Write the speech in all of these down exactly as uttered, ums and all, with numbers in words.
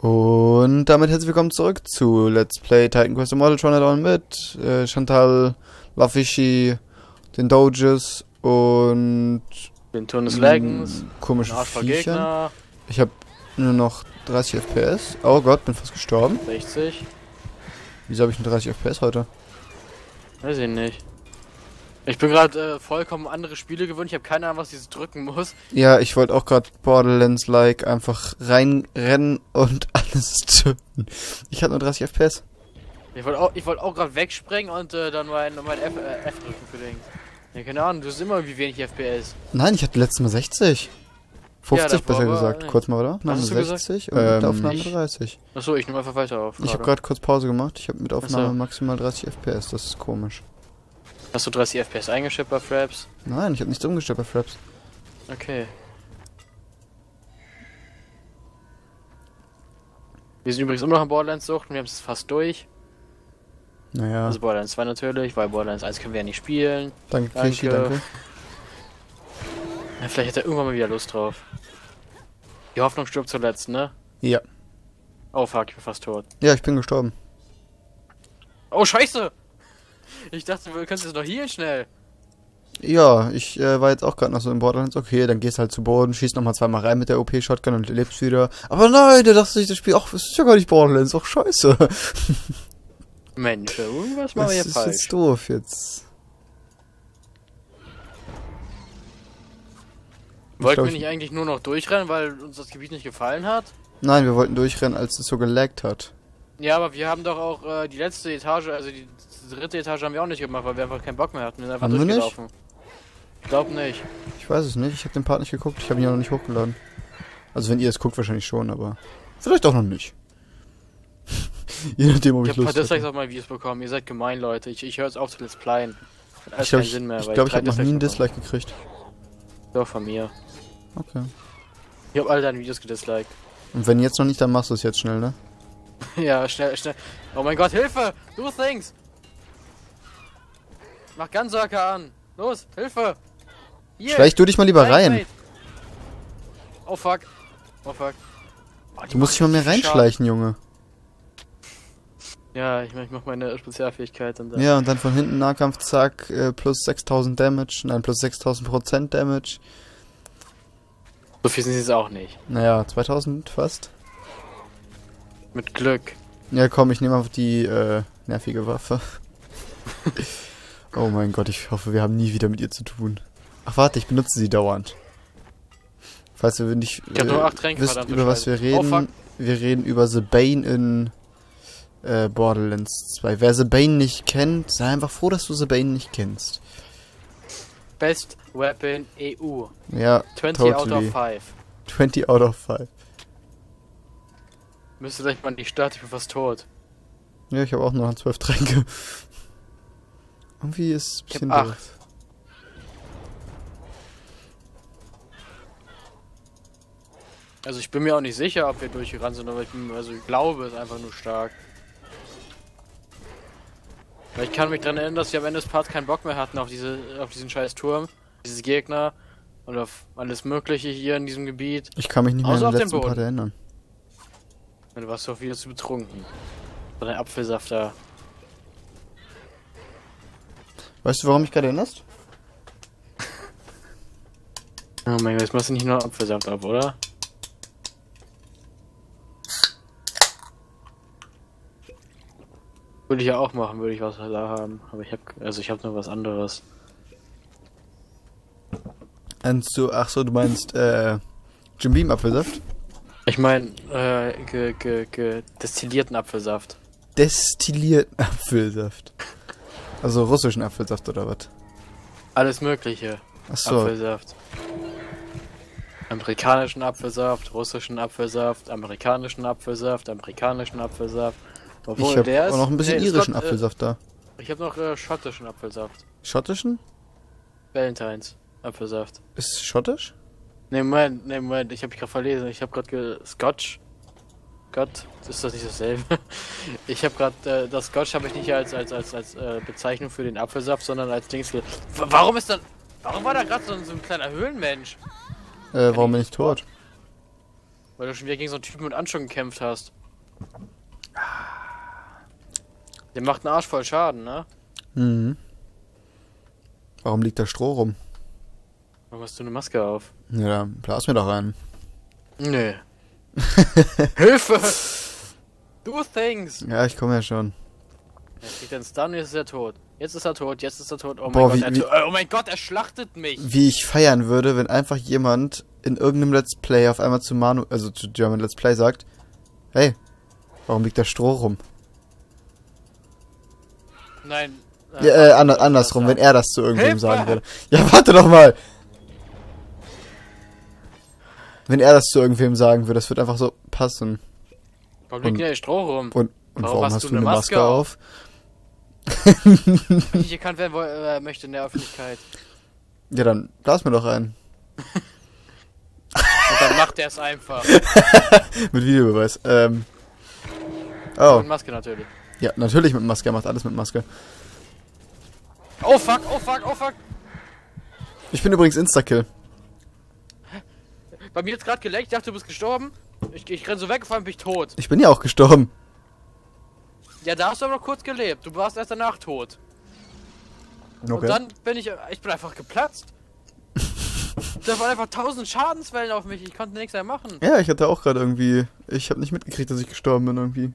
Und damit herzlich willkommen zurück zu Let's Play Titan Quest Immortal Showdown mit äh, Chantal, Lafishi, den Doges und den Turnus Legends, komische Viecher. Ich habe nur noch dreißig F P S. Oh Gott, bin fast gestorben. sechzig. Wieso habe ich nur dreißig F P S heute? Weiß ich nicht. Ich bin gerade äh, vollkommen andere Spiele gewöhnt. Ich habe keine Ahnung, was ich drücken muss. Ja, ich wollte auch gerade Borderlands-like einfach reinrennen und alles töten. Ich hatte nur dreißig F P S. Ich wollte auch, ich wollte auch gerade wegspringen und äh, dann mein, mein F, äh, F drücken für den. Ja, keine Ahnung, du hast immer irgendwie wenig F P S. Nein, ich hatte letztes Mal sechzig. fünfzig ja, besser war, gesagt. Äh, Kurz mal, oder? Aufnahme sechzig und ähm, mit Aufnahme ich, dreißig. Achso, ich nehme einfach weiter auf. Ich habe gerade kurz Pause gemacht. Ich habe mit Aufnahme Achso. maximal dreißig F P S. Das ist komisch. Hast du dreißig F P S eingestellt bei Fraps? Nein, ich habe nichts umgestellt bei Fraps. Okay. Wir sind übrigens immer noch in Borderlands Sucht und wir haben es fast durch. Naja. Also Borderlands zwei natürlich, weil Borderlands eins können wir ja nicht spielen. Danke, Kishi, danke. Ja, vielleicht hat er irgendwann mal wieder Lust drauf. Die Hoffnung stirbt zuletzt, ne? Ja. Oh fuck, ich bin fast tot. Ja, ich bin gestorben. Oh scheiße! Ich dachte, wir können es noch healen schnell. Ja, ich äh, war jetzt auch gerade noch so im Borderlands. Okay, dann gehst halt zu Boden, schießt nochmal zweimal rein mit der O P-Shotgun und lebst wieder. Aber nein, der dachte sich das Spiel, ach, das ist ja gar nicht Borderlands, ach scheiße. Mensch, irgendwas machen wir hier falsch. falsch. Das ist jetzt doof jetzt. Wollten wir nicht eigentlich nur noch durchrennen, weil uns das Gebiet nicht gefallen hat? Nein, wir wollten durchrennen, als es so gelaggt hat. Ja, aber wir haben doch auch äh, die letzte Etage, also die dritte Etage haben wir auch nicht gemacht, weil wir einfach keinen Bock mehr hatten. Wir sind einfach haben durchgelaufen. Ich glaube nicht. Ich weiß es nicht, ich habe den Part nicht geguckt, ich habe ihn ja noch nicht hochgeladen. Also wenn ihr es guckt, wahrscheinlich schon, aber vielleicht auch noch nicht. Je nachdem, ob ich, ich Lust habe habe. Dislikes auf meine Videos bekommen, ihr seid gemein, Leute. Ich, ich höre jetzt auf zu Let's Playen. Hat alles Ich glaube, keinen ich, Sinn mehr, ich, weil glaub, ich drei habe noch nie einen Dislikes Dislike gekriegt. bekommen. Doch, von mir. Okay. Ich habe alle deine Videos gedisliked. Und wenn jetzt noch nicht, dann machst du es jetzt schnell, ne? Ja, schnell, schnell. Oh mein Gott, Hilfe! Do things! Mach Gunzerker an! Los, Hilfe! Hier! Schleich du dich mal lieber rein. Wait. Oh fuck. Oh fuck. Oh, Du musst dich mal mehr reinschleichen, Junge. Ja, ich mach, ich mach meine Spezialfähigkeit und dann. Ja, und dann von hinten Nahkampf, zack, äh, plus sechstausend Damage. Nein, plus sechstausend Prozent Damage. So viel sind sie es auch nicht. Naja, zweitausend fast. Mit Glück. Ja, komm, ich nehme einfach die äh, nervige Waffe. Oh mein Gott, ich hoffe, wir haben nie wieder mit ihr zu tun. Ach warte, ich benutze sie dauernd. Falls ihr nicht Ich hab nur acht Tränke, wisst, verdammte über was wir Scheiße. reden, Oh, fuck. wir reden über The Bane in äh, Borderlands zwei. Wer The Bane nicht kennt, sei einfach froh, dass du The Bane nicht kennst. Best Weapon E U. Ja, zwanzig totally. out of five. zwanzig out of five. Müsste gleich mal die Stadt, ich bin fast tot. Ja, ich habe auch noch zwölf Tränke. Irgendwie ist es ein Ich bisschen hab doof. acht. Also ich bin mir auch nicht sicher, ob wir durchgerannt sind, aber ich, bin, also ich glaube, es ist einfach nur stark. Weil ich kann mich daran erinnern, dass wir am Ende des Parts keinen Bock mehr hatten auf diese, auf diesen scheiß Turm, diese Gegner und auf alles Mögliche hier in diesem Gebiet. Ich kann mich nicht mehr Außer an auf den dem letzten Part Boden. erinnern. Du warst doch wieder zu betrunken. Oder ein Apfelsaft da. Weißt du, warum mich gerade erinnerst? Oh mein Gott, jetzt machst du nicht nur Apfelsaft ab, oder? Würde ich ja auch machen, würde ich was da haben. Aber ich hab, also ich habe nur was anderes. Meinst du, ach so, du meinst, äh, Jim Beam Apfelsaft? Ich meine, äh, ge, ge, ge, destillierten Apfelsaft. Destillierten Apfelsaft. Also russischen Apfelsaft oder was? Alles Mögliche. Ach so. Apfelsaft. Amerikanischen Apfelsaft, russischen Apfelsaft, amerikanischen Apfelsaft, amerikanischen Apfelsaft. Obwohl, Ich habe der auch ist, noch ein bisschen nee, ist irischen Gott, Apfelsaft da. Äh, ich habe noch äh, schottischen Apfelsaft. Schottischen? Valentines Apfelsaft. Ist es schottisch? Ne, Moment, ne, Moment, ich habe mich gerade verlesen. Ich habe gerade ge Scotch. Gott, ist das nicht dasselbe? Ich habe gerade äh, das Scotch habe ich nicht als als als als äh, Bezeichnung für den Apfelsaft, sondern als Dings. ge- W warum ist dann? Warum war da gerade so, so ein kleiner Höhlenmensch? Äh, warum bin ich tot? Weil du schon wieder gegen so einen Typen mit Ansturm gekämpft hast. Der macht einen Arsch voll Schaden, ne? Mhm. Warum liegt da Stroh rum? Warum hast du eine Maske auf? Ja, dann blas mir doch rein. Nee. Hilfe! Do things! Ja, ich komme ja schon. Er kriegt einen Stun, jetzt ist er tot. Jetzt ist er tot, jetzt ist er tot. Oh mein, Boah, Gott, wie- er wie- to- oh mein Gott, er schlachtet mich! Wie ich feiern würde, wenn einfach jemand in irgendeinem Let's Play auf einmal zu Manu, also zu German Let's Play sagt, hey, warum liegt da Stroh rum? Nein. Ja, äh, ander, andersrum, wenn er das zu irgendwem Hilfe! sagen würde. Ja, warte doch mal! Wenn er das zu irgendwem sagen würde, das wird einfach so passen. Warum liegt Und- denn der Stroh rum? Und, und warum, hast, du eine Maske, auf? Nicht erkannt werden wo- äh, möchte in der Öffentlichkeit. Ja, dann blas mir doch rein. Und dann macht er es einfach. Mit Videobeweis. Ähm. Oh, Und Maske natürlich. ja, natürlich mit Maske. Er macht alles mit Maske. Oh fuck, oh fuck, oh fuck! Ich bin übrigens Instakill. Bei mir jetzt gerade geleckt, ich dachte, du bist gestorben. Ich, ich renn so weg, vor allem bin ich tot. Ich bin ja auch gestorben. Ja, da hast du aber noch kurz gelebt. Du warst erst danach tot. Okay. Und dann bin ich, ich bin einfach geplatzt. Da waren einfach tausend Schadenswellen auf mich, ich konnte nichts mehr machen. Ja, ich hatte auch gerade irgendwie... Ich habe nicht mitgekriegt, dass ich gestorben bin irgendwie.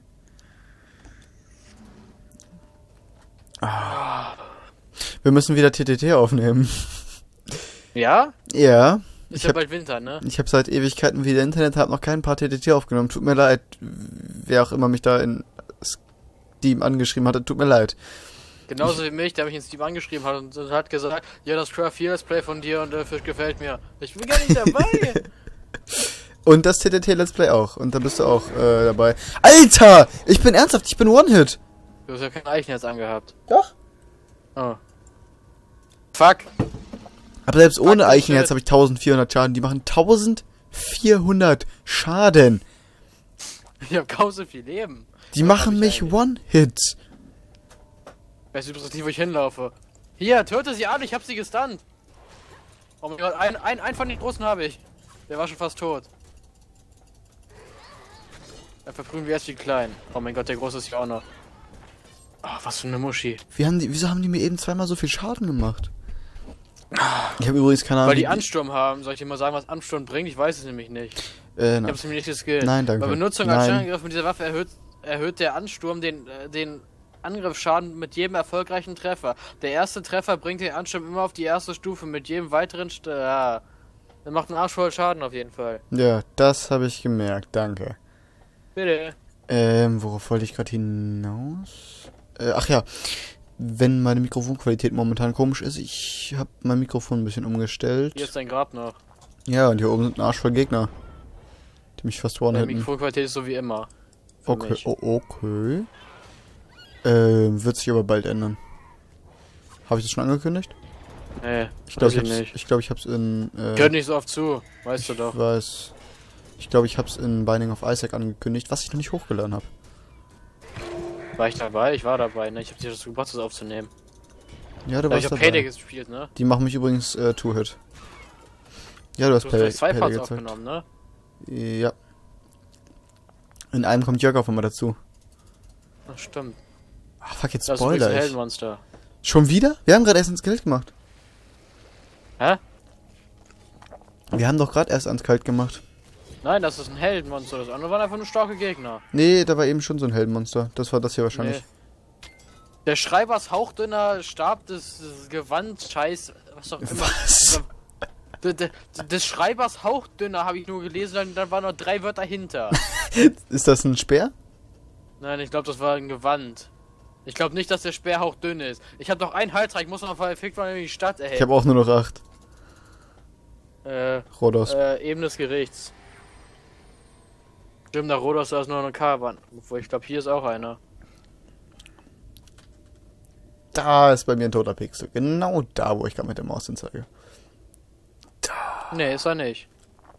Ah. Wir müssen wieder T T T aufnehmen. Ja? Ja. Ist Ich ja hab, bald Winter, ne? ich habe seit Ewigkeiten wieder Internet, habe noch kein paar T T T aufgenommen. Tut mir leid, wer auch immer mich da in Steam angeschrieben hatte, tut mir leid. Genauso wie mich, der mich in Steam angeschrieben hat und hat gesagt, ja, das Craft vier Let's Play von dir und der Fisch gefällt mir. Ich bin gar nicht dabei. Und das T T T Let's Play auch. Und da bist du auch äh, dabei. Alter! Ich bin ernsthaft, ich bin One-Hit. Du hast ja kein Eichenherz angehabt. Doch. Oh. Fuck. Aber selbst ohne Fuck, Eichenherz shit. habe ich eintausendvierhundert Schaden. Die machen eintausendvierhundert Schaden. Ich hab kaum so viel Leben. Die Was machen hab ich mich eigentlich? One-Hit. Weißt du übrigens nicht, wo ich hinlaufe? Hier, töte sie alle, ich hab sie gestunt. Oh mein Gott, ein, ein, ein von den großen habe ich. Der war schon fast tot. Dann verprügeln wir erst die kleinen. Oh mein Gott, der große ist hier auch noch. Oh, was für eine Muschi. Wie haben die, wieso haben die mir eben zweimal so viel Schaden gemacht? Ich habe übrigens keine Ahnung. Weil die wie- Ansturm haben. Soll ich dir mal sagen, was Ansturm bringt? Ich weiß es nämlich nicht. Äh, Ich nein. hab's nämlich nicht geskillt. Nein, danke. Bei Benutzung Nein. als Schnellangriff mit dieser Waffe erhöht, erhöht der Ansturm den, äh, den Angriffsschaden mit jedem erfolgreichen Treffer. Der erste Treffer bringt den Ansturm immer auf die erste Stufe. Mit jedem weiteren... St ja. Der macht einen Arsch voll Schaden auf jeden Fall. Ja, das habe ich gemerkt, danke. Bitte. Ähm, worauf wollte ich gerade hinaus? Äh, ach ja, wenn meine Mikrofonqualität momentan komisch ist, ich habe mein Mikrofon ein bisschen umgestellt. Hier ist dein Grab noch. Ja, und hier oben sind ein Arsch voll Gegner, die mich fast Deine one-hitten. Mikrofonqualität ist so wie immer. Für Okay, mich. oh, okay. Ähm, wird sich aber bald ändern. Habe ich das schon angekündigt? Nee, Ich glaube, weiß ich, ich hab's- nicht. ich, glaub, ich habe es in... Äh, Gehört nicht so oft zu. Weißt du ich doch. weiß. Ich glaube, ich habe es in Binding of Isaac angekündigt, was ich noch nicht hochgeladen habe. War ich dabei? Ich war dabei, ne? Ich hab dir das gebracht, das aufzunehmen. Ja, du Da hab ich warst hab dabei. Payday gespielt, ne? Die machen mich übrigens äh, Two-Hit. Ja, du hast Du hast Payday, gleich zwei Payday Parts gezeigt. aufgenommen, ne? Ja. In einem kommt Jörg auf einmal dazu. Ach, stimmt. Ach, fuck, jetzt Das ist übrigens ein Spoiler ich. Heldenmonster. Schon wieder? Wir haben gerade erst ins Kalt gemacht. Hä? Wir haben doch gerade erst ans Kalt gemacht. Nein, das ist ein Heldenmonster. Das andere waren einfach nur starke Gegner. Nee, da war eben schon so ein Heldenmonster. Das war das hier wahrscheinlich. Nee. Der Schreibers hauchdünner Stab des, des Gewand, Scheiß, was auch immer. Was? D- d- Des Schreibers hauchdünner habe ich nur gelesen, dann, dann waren noch drei Wörter hinter. Ist das ein Speer? Nein, ich glaube, das war ein Gewand. Ich glaube nicht, dass der Speer hauchdünn ist. Ich habe doch einen Halsreich, ich muss noch verfickt werden in die Stadt, ey. Ich habe auch nur noch acht. Äh, Rhodos. äh, Ebene des Gerichts. Stimmt, der Rhodos, da ist nur eine Karawan. Obwohl, ich glaube, hier ist auch einer. Da ist bei mir ein toter Pixel. Genau da, wo ich gerade mit der Maus hinzeige. Nee, ist er nicht.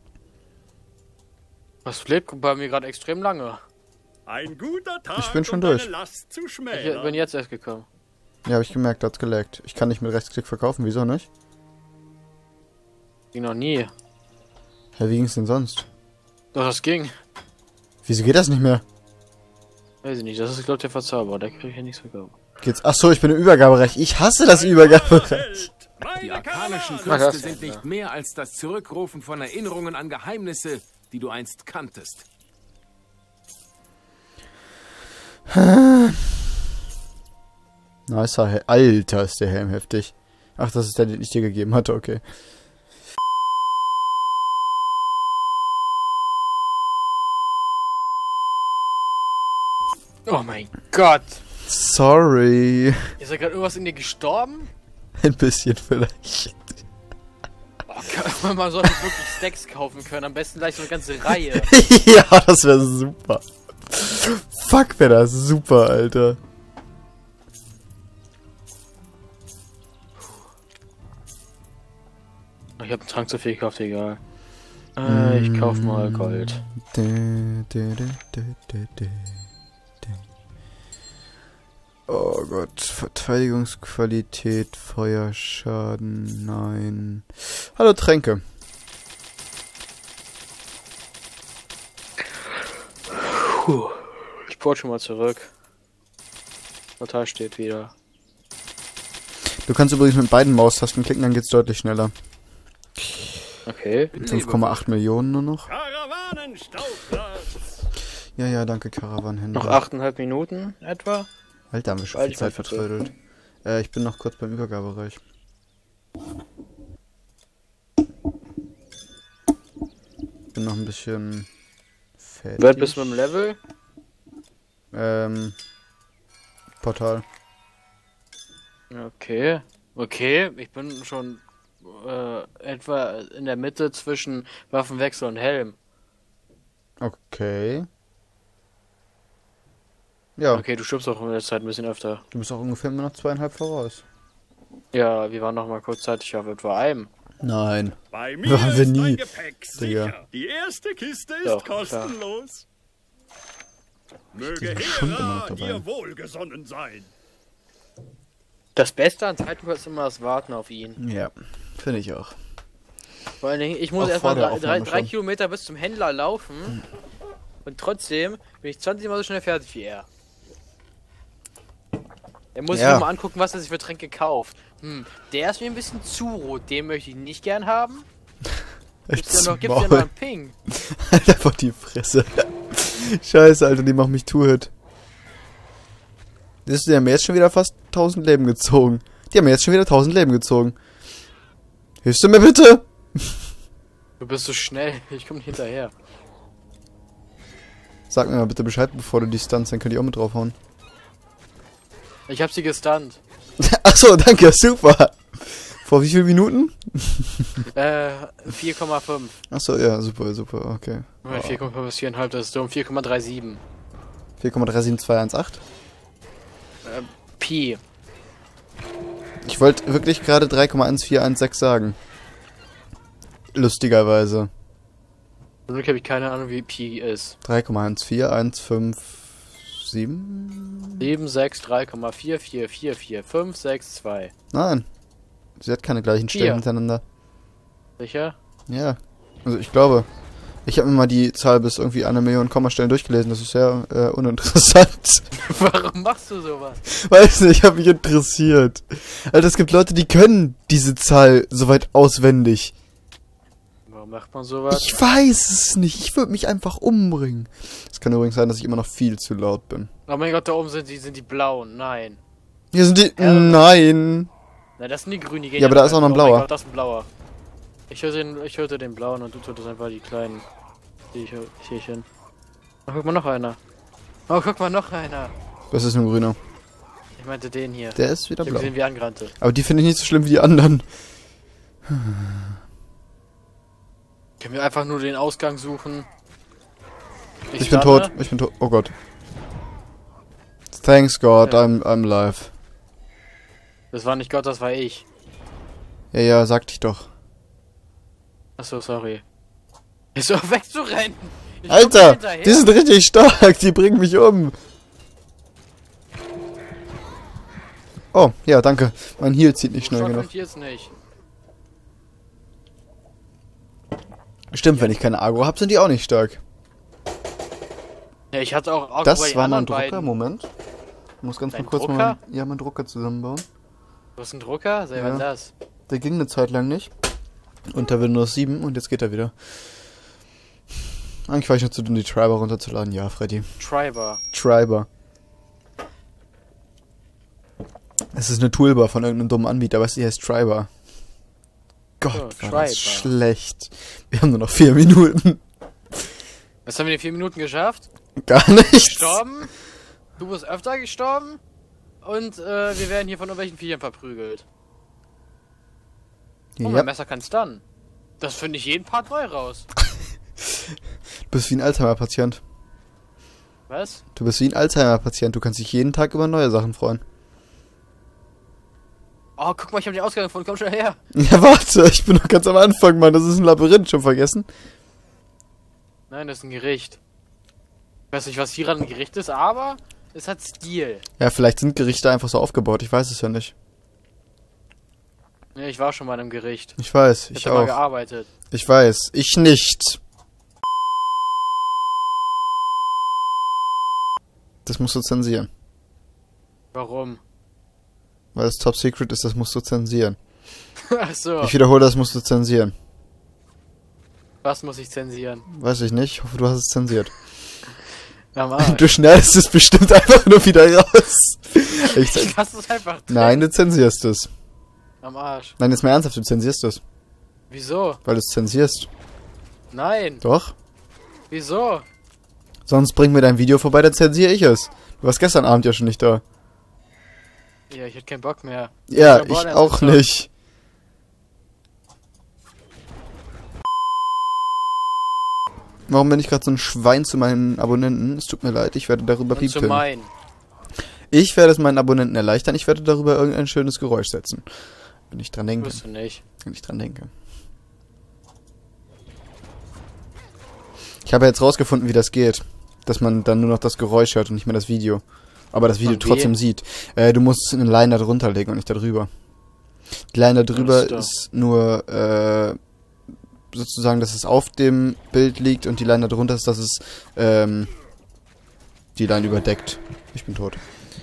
Das lebt bei mir gerade extrem lange. Ein guter Tag, Ich bin schon um durch. deine Last zu Ich schmälern. bin jetzt erst gekommen. Ja, habe ich gemerkt, da hat's geleckt. Ich kann nicht mit Rechtsklick verkaufen, wieso nicht? Ging noch nie. Hä, wie ging's denn sonst? Doch, das ging. Wieso geht das nicht mehr? Weiß ich nicht, das ist, glaube ich, der Verzauberer. Da kriege ich ja nichts verkauft. Geht's? Achso, ich bin im Übergabereich. Ich hasse das Übergabereich. Die arkanischen Ach, Fürste das- sind nicht mehr als das Zurückrufen von Erinnerungen an Geheimnisse, die du einst kanntest. Nicer Helm. Alter, ist der Helm heftig. Ach, das ist der, den ich dir gegeben hatte, okay. Oh mein Gott! Sorry. Ist da gerade irgendwas in dir gestorben? Ein bisschen vielleicht. Oh, kann- man sollte wirklich Stacks kaufen können. Am besten gleich so eine ganze Reihe. Ja, das wäre super. Fuck, wäre das super, Alter. Ich habe einen Trank zu viel gekauft, egal. Äh, ich kauf mal Gold. Dä, dä, dä, dä, dä, dä, dä. Oh Gott, Verteidigungsqualität, Feuerschaden, nein. Hallo Tränke. Puh. Ich port schon mal zurück. Portal steht wieder. Du kannst übrigens mit beiden Maustasten klicken, dann geht's deutlich schneller. Okay. fünf Komma acht Millionen nur noch. Karawanenstauplatz. Ja, ja, danke, Karawanenhändler. Noch achteinhalb Minuten etwa. Alter, haben wir schon Weil viel ich Zeit mal bitte. vertrödelt. Äh, ich bin noch kurz beim Übergabereich. Bin noch ein bisschen fertig. Wer bist du mit dem Level? Ähm, Portal. Okay. Okay, ich bin schon äh, etwa in der Mitte zwischen Waffenwechsel und Helm. Okay. Ja, Okay, du stirbst auch in der Zeit ein bisschen öfter. du bist auch ungefähr immer noch zweieinhalb voraus. Ja, wir waren noch mal kurzzeitig auf etwa einem. Nein. Bei mir Waren wir ist nie, mein Gepäck Digga. sicher. Die erste Kiste ist Doch, klar. kostenlos. Möge diesen Schund immer noch Hera dabei. dir wohlgesonnen sein. Das Beste an Zeitlupe ist immer das Warten auf ihn. Ja, finde ich auch. Vor allen Dingen, ich muss Auch erstmal vor der drei, drei, Aufnahme drei schon. Kilometer bis zum Händler laufen. Und trotzdem bin ich zwanzig Mal so schnell fertig wie er. Er muss sich Ja. nur mal angucken, was er sich für Tränke kauft. Hm, der ist mir ein bisschen zu rot. Den möchte ich nicht gern haben. Gibt's ja noch, gibt's ja noch einen Ping. Alter, vor die Fresse. Scheiße, Alter, die macht mich Two-Hit. Siehst du, die haben mir jetzt schon wieder fast tausend Leben gezogen. Die haben mir jetzt schon wieder tausend Leben gezogen. Hilfst du mir bitte? Du bist so schnell. Ich komme nicht hinterher. Sag mir mal bitte Bescheid, bevor du die stunst, dann könnt ihr auch mit draufhauen. Ich hab sie gestunt. Achso, danke, super. Vor wie vielen Minuten? Äh, vier Komma fünf. Achso, ja, super, super, okay. Moment, vier Komma fünf ist vier Komma fünf, das ist dumm. vier Komma siebenunddreißig. vier Komma drei sieben zwei eins acht. Äh, Pi. Ich wollte wirklich gerade drei Komma eins vier eins sechs sagen. Lustigerweise. Zum Glück habe ich keine Ahnung, wie Pi ist. drei Komma eins vier eins fünf sieben? sieben, sechs, drei Komma vier, vier, vier, vier, fünf, sechs, zwei. Nein. Sie hat keine gleichen Stellen Vier. hintereinander. Sicher? Ja. Also ich glaube. Ich habe mir mal die Zahl bis irgendwie eine Million Kommastellen durchgelesen. Das ist sehr äh, uninteressant. Warum machst du sowas? Weiß nicht, ich habe mich interessiert. Alter, es gibt Leute, die können diese Zahl soweit auswendig. Warum macht man sowas? Ich weiß es nicht. Ich würde mich einfach umbringen. Es kann übrigens sein, dass ich immer noch viel zu laut bin. Oh mein Gott, da oben sind die, sind die blauen. Nein. Hier sind die... Ja. Nein. Na, das sind die grünen, die gehen Ja, aber da ist auch noch ein Oh mein blauer. Gott, das ist ein blauer. Ich höre den, ich hörte den blauen und du tötest einfach die kleinen Tierchen. Oh, guck mal, noch einer. Oh, guck mal, noch einer. Das ist ein grüner. Ich meinte den hier. Der ist wieder Ich hab blau. gesehen, wie er angerannte. Aber die finde ich nicht so schlimm wie die anderen. Können wir einfach nur den Ausgang suchen? Ich bin starte. tot. Ich bin tot. Oh Gott. Thanks God, Ja. I'm, I'm live. Das war nicht Gott, das war ich. Ja, ja, sagte ich doch. Achso, sorry. Ist doch wegzurennen. Ich komm Alter, hinterher. die sind richtig stark. Die bringen mich um. Oh, ja, danke. Mein Heal zieht nicht schnell Shot genug. fünf jetzt nicht. Stimmt, wenn ich keine Agro habe, sind die auch nicht stark. Ja, ich hatte auch Agro bei Das den war mein anderen Drucker, beiden. Moment. Ich muss ganz Dein mal kurz Drucker? mal ja, meinen Drucker zusammenbauen. Du hast einen Drucker? Sei Ja. wann das? Der ging eine Zeit lang nicht. Unter Windows sieben und jetzt geht er wieder. Eigentlich war ich nur zu dumm, die Triber runterzuladen. Ja, Freddy. Triber. Triber. Es ist eine Toolbar von irgendeinem dummen Anbieter, weißt du, die heißt Triber. Gott, So, war Triber. das schlecht. Wir haben nur noch vier Minuten. Was haben wir in vier Minuten geschafft? Gar nichts. Gestorben? Du bist öfter gestorben? Und äh, wir werden hier von irgendwelchen Viechern verprügelt. Oh, Ja. mein Messer kann stunnen. Das finde ich jeden Part neu raus. Du bist wie ein Alzheimer-Patient. Was? Du bist wie ein Alzheimer-Patient. Du kannst dich jeden Tag über neue Sachen freuen. Oh, guck mal, ich habe die Ausgang gefunden. Komm schon her. Ja, warte. Ich bin noch ganz am Anfang, Mann. Das ist ein Labyrinth. Schon vergessen? Nein, das ist ein Gericht. Ich weiß nicht, was hieran ein Gericht ist, aber es hat Stil. Ja, vielleicht sind Gerichte einfach so aufgebaut. Ich weiß es ja nicht. Ja, ich war schon mal in einem Gericht. Ich weiß. Ich Ich habe mal auch. gearbeitet. Ich weiß. Ich nicht. Das musst du zensieren. Warum? Weil es Top Secret ist, das musst du zensieren. Ach so. Ich wiederhole, das musst du zensieren. Was muss ich zensieren? Weiß ich nicht. Ich hoffe, du hast es zensiert. Am Arsch. Du schneidest es bestimmt einfach nur wieder raus. Ich Ich lass es einfach drin. Nein, du zensierst es. Am Arsch. Nein, jetzt mal ernsthaft, du zensierst es. Wieso? Weil du es zensierst. Nein. Doch? Wieso? Sonst bring mir dein Video vorbei, dann zensiere ich es. Du warst gestern Abend ja schon nicht da. Ja, ich hätte keinen Bock mehr. Ja, hab ich Borderlands auch gezockt. nicht. Warum bin ich gerade so ein Schwein zu meinen Abonnenten? Es tut mir leid, ich werde darüber Und zu piepeln. meinen. Ich werde es meinen Abonnenten erleichtern, ich werde darüber irgendein schönes Geräusch setzen. Wenn ich dran denke. Wirst du nicht. Wenn ich dran denke. Ich habe jetzt rausgefunden, wie das geht. Dass man dann nur noch das Geräusch hört und nicht mehr das Video. Aber das Video Von trotzdem wem? sieht. Äh, du musst eine Line da drunter legen und nicht da drüber. Die Line da drüber Ach so. ist nur, äh, sozusagen, dass es auf dem Bild liegt und die Line da drunter ist, dass es, ähm, die Line überdeckt. Ich bin tot.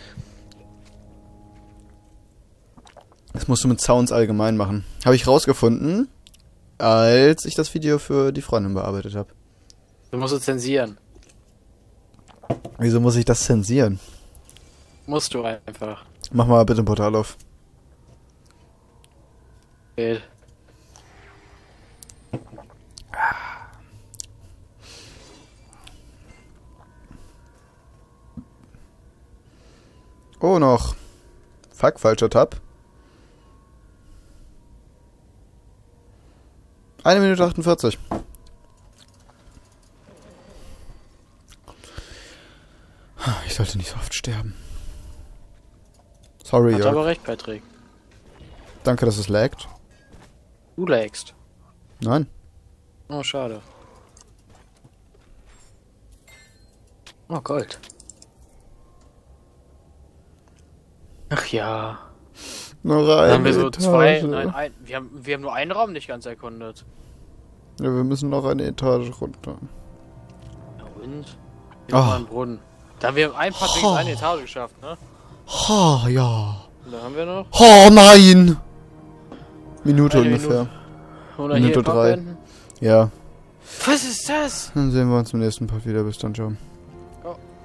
Das musst du mit Sounds allgemein machen. Habe ich rausgefunden, als ich das Video für die Freundin bearbeitet habe. Du musst es zensieren. Wieso muss ich das zensieren? Musst du einfach. Mach mal bitte ein Portal auf. Geht. Oh, noch. Fuck, falscher Tab. Eine Minute achtundvierzig. Ich sollte nicht so oft sterben. Sorry, Hat Jörg. aber recht, Patrick. Danke, dass es laggt. Du lagst. Nein. Oh, schade. Oh, Gold. Ach ja. Noch Dann eine haben wir so Etage. zwei. Nein, ein, wir, haben, wir haben nur einen Raum nicht ganz erkundet. Ja, wir müssen noch eine Etage runter. Ja, und? Hier Oh. oh. einen Brunnen. Da haben wir ein Part wegen Oh. eine Etage geschafft, ne? Ha, ja. Und da haben wir noch. Ha, nein! Minute Eine ungefähr. Minute. Oder Minute hier Part drei. beenden. Ja. Was ist das? Dann sehen wir uns im nächsten Part wieder. Bis dann, ciao. Oh.